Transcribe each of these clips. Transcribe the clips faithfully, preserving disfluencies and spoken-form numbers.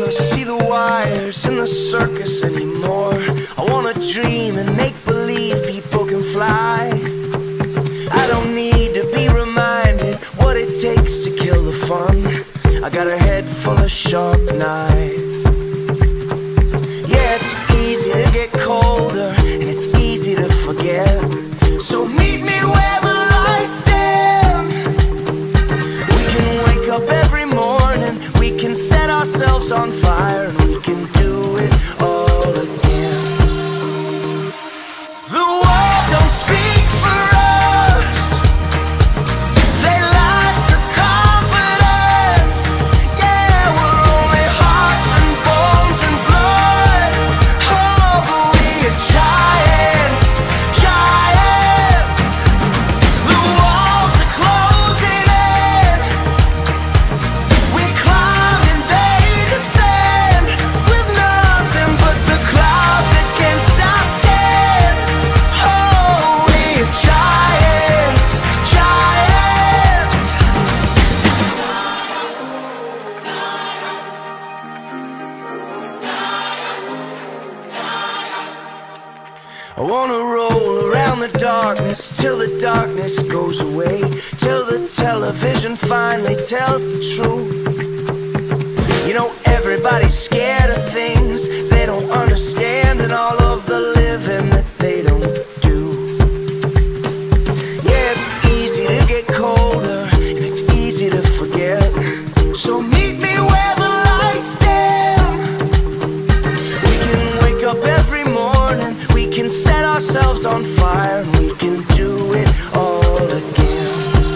wanna see the wires in the circus anymore. I wanna dream and make believe people can fly. I don't need to be reminded what it takes to kill the fun. I got a head full of sharp knives. Yeah, it's easy to get colder and it's easy to forget. So meet me where the lights dim. We can wake up every morning, we can set ourselves on fire, and we can do it all again. The world don't speak for us, they lack the confidence. Yeah, we're only hearts and bones and blood. Oh, but we are giants, giants. The walls are closing in, we climb and they descend, with nothing but the clouds against our skin. Oh, we are giants, giants. I wanna roll around the darkness till the darkness goes away, till the television finally tells the truth. You know, everybody's scared of things they don't understand, and all of the living that they don't do. Yeah, it's easy to get colder and it's easy to forget. So meet me where the lights dim. We can wake up every morning, we can set ourselves on fire, and we can do it all again.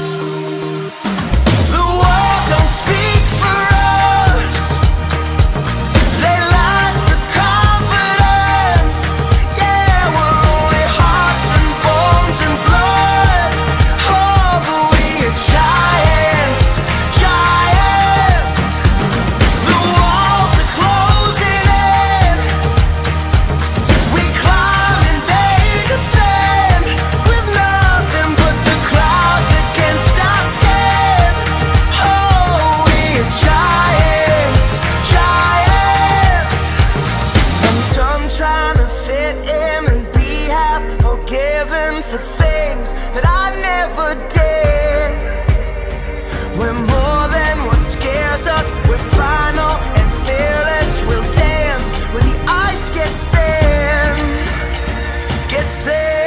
The world don't speak for us, they lack the confidence. Yeah, we're only hearts and bones and blood. Oh, but we are giants, giants. The walls are closing in, we climb and they descend, with nothing but the clouds against our skin. Oh, we are giants, giants. I'm done trying to fit in and be half forgiven for things that I never did. We're more than what scares us, we're final and fearless. We'll dance when the ice gets thin, gets thin.